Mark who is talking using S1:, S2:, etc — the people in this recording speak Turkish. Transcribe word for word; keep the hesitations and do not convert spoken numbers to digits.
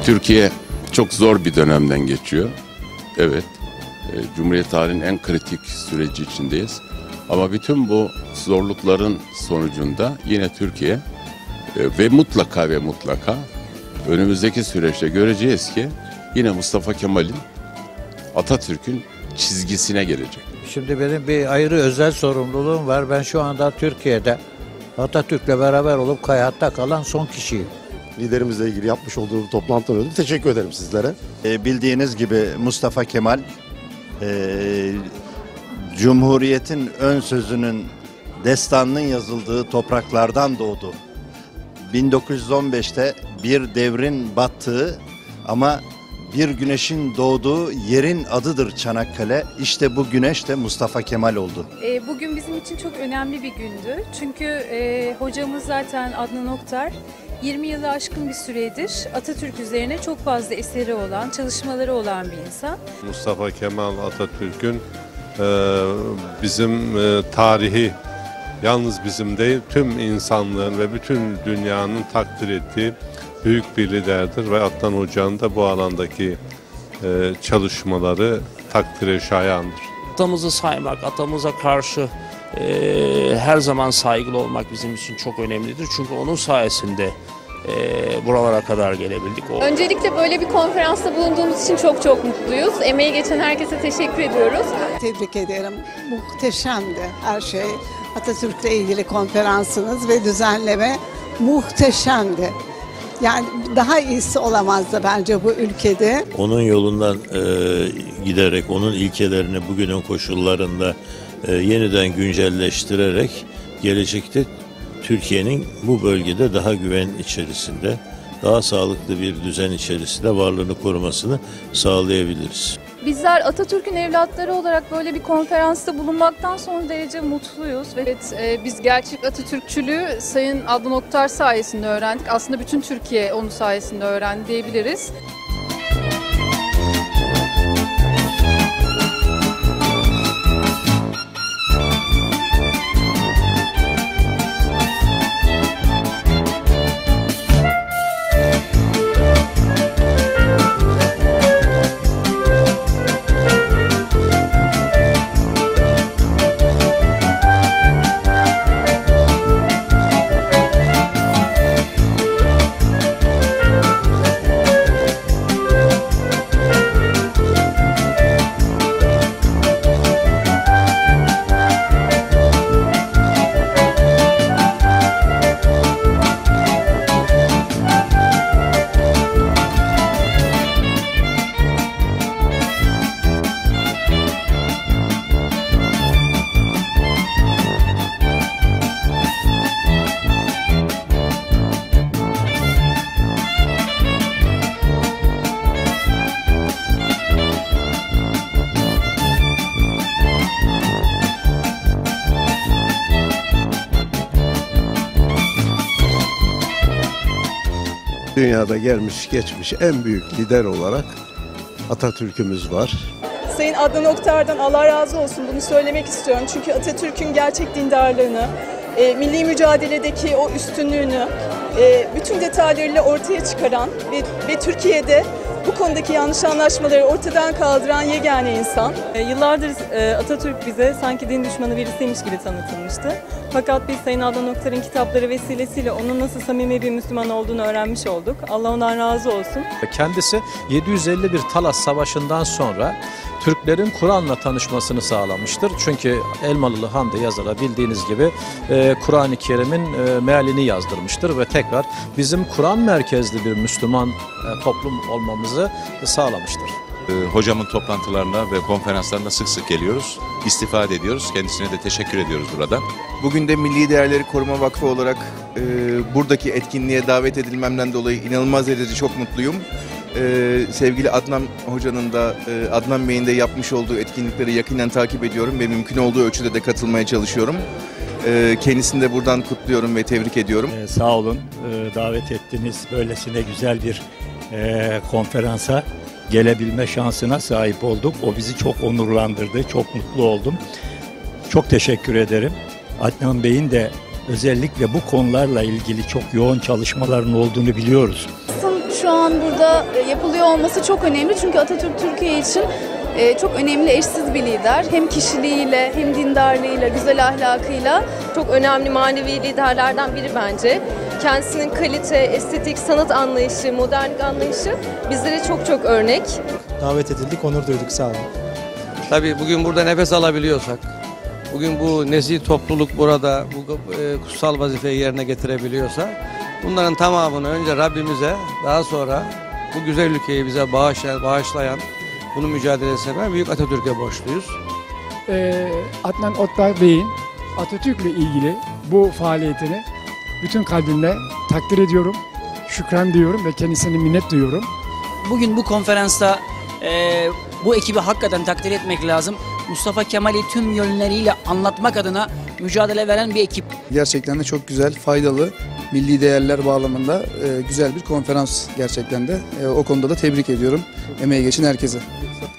S1: Türkiye çok zor bir dönemden geçiyor. Evet, e, Cumhuriyet tarihinin en kritik süreci içindeyiz. Ama bütün bu zorlukların sonucunda yine Türkiye e, ve mutlaka ve mutlaka önümüzdeki süreçte göreceğiz ki yine Mustafa Kemal'in, Atatürk'ün çizgisine gelecek.
S2: Şimdi benim bir ayrı özel sorumluluğum var. Ben şu anda Türkiye'de Atatürk'le beraber olup hayatta kalan son kişiyim.
S3: Liderimizle ilgili yapmış olduğu toplantıdan ödüm. Teşekkür ederim sizlere.
S4: E, bildiğiniz gibi Mustafa Kemal e, Cumhuriyet'in ön sözünün destanının yazıldığı topraklardan doğdu. bin dokuz yüz on beşte bir devrin battığı ama bir güneşin doğduğu yerin adıdır Çanakkale. İşte bu güneş de Mustafa Kemal oldu.
S5: E, bugün bizim için çok önemli bir gündü. Çünkü e, hocamız zaten Adnan Oktar yirmi yılı aşkın bir süredir Atatürk üzerine çok fazla eseri olan, çalışmaları olan bir insan.
S6: Mustafa Kemal Atatürk'ün e, bizim e, tarihi, yalnız bizim değil, tüm insanlığın ve bütün dünyanın takdir ettiği büyük bir liderdir ve Adnan Hoca'nın da bu alandaki e, çalışmaları takdire şayandır.
S7: Atamızı saymak, atamıza karşı e, her zaman saygılı olmak bizim için çok önemlidir. Çünkü onun sayesinde e, buralara kadar gelebildik. O...
S8: Öncelikle böyle bir konferansta bulunduğumuz için çok çok mutluyuz. Emeği geçen herkese teşekkür ediyoruz.
S9: Tebrik ederim. Muhteşemdi her şey. Atatürk'le ilgili konferansınız ve düzenleme muhteşemdi. Yani daha iyisi olamazdı bence bu ülkede.
S10: Onun yolundan e, giderek, onun ilkelerini bugünün koşullarında e, yeniden güncelleştirerek gelecekte Türkiye'nin bu bölgede daha güven içerisinde, daha sağlıklı bir düzen içerisinde varlığını korumasını sağlayabiliriz.
S8: Bizler Atatürk'ün evlatları olarak böyle bir konferansta bulunmaktan son derece mutluyuz. Evet, e, biz gerçek Atatürkçülüğü Sayın Adnan Oktar sayesinde öğrendik. Aslında bütün Türkiye onun sayesinde öğrendi diyebiliriz.
S3: Dünyada gelmiş geçmiş en büyük lider olarak Atatürk'ümüz var.
S11: Sayın Adnan Oktar'dan Allah razı olsun, bunu söylemek istiyorum. Çünkü Atatürk'ün gerçek dindarlığını, e, milli mücadeledeki o üstünlüğünü e, bütün detaylarıyla ortaya çıkaran ve, ve Türkiye'de bu konudaki yanlış anlaşmaları ortadan kaldıran yegane insan.
S12: E, yıllardır e, Atatürk bize sanki din düşmanı birisiymiş gibi tanıtılmıştı. Fakat biz Sayın Adnan Oktar'ın kitapları vesilesiyle onun nasıl samimi bir Müslüman olduğunu öğrenmiş olduk. Allah ondan razı olsun.
S2: Kendisi yedi yüz elli bir Talas Savaşı'ndan sonra Türklerin Kur'an'la tanışmasını sağlamıştır. Çünkü Elmalılı Hamdi yazara bildiğiniz gibi e, Kur'an-ı Kerim'in e, mealini yazdırmıştır ve tekrar bizim Kur'an merkezli bir Müslüman e, toplum olmamızı sağlamıştır.
S13: Hocamın toplantılarına ve konferanslarına sık sık geliyoruz, istifade ediyoruz. Kendisine de teşekkür ediyoruz burada.
S14: Bugün de Milli Değerleri Koruma Vakfı olarak e, buradaki etkinliğe davet edilmemden dolayı inanılmaz derecede çok mutluyum. E, sevgili Adnan Hoca'nın da, e, Adnan Bey'in de yapmış olduğu etkinlikleri yakinen takip ediyorum ve mümkün olduğu ölçüde de katılmaya çalışıyorum. E, kendisini de buradan kutluyorum ve tebrik ediyorum.
S15: E, sağ olun, e, davet ettiniz. Böylesine güzel bir e, konferansa gelebilme şansına sahip olduk. O bizi çok onurlandırdı, çok mutlu oldum. Çok teşekkür ederim. Adnan Bey'in de özellikle bu konularla ilgili çok yoğun çalışmaların olduğunu biliyoruz.
S8: şu an burada yapılıyor olması çok önemli. Çünkü Atatürk Türkiye için çok önemli, eşsiz bir lider. Hem kişiliğiyle, hem dindarlığıyla, güzel ahlakıyla.
S16: Çok önemli manevi liderlerden biri bence. Kendisinin kalite, estetik, sanat anlayışı, modernlik anlayışı bizlere çok çok örnek.
S17: Davet edildik, onur duyduk. Sağ olun.
S18: Tabii bugün burada nefes alabiliyorsak, bugün bu nezih topluluk burada bu e, kutsal vazifeyi yerine getirebiliyorsa, bunların tamamını önce Rabbimize, daha sonra bu güzel ülkeyi bize bağışlayan, bağışlayan bunun mücadelesine ben büyük Atatürk'e borçluyuz.
S19: Ee, Adnan Oktar Bey'in Atatürk'le ilgili bu faaliyetini bütün kalbimle takdir ediyorum, şükran diyorum ve kendisine minnet duyuyorum.
S20: Bugün bu konferansta e, bu ekibi hakikaten takdir etmek lazım. Mustafa Kemal'i tüm yönleriyle anlatmak adına mücadele veren bir ekip.
S21: Gerçekten de çok güzel, faydalı, milli değerler bağlamında e, güzel bir konferans gerçekten de. E, o konuda da tebrik ediyorum emeği geçen herkese.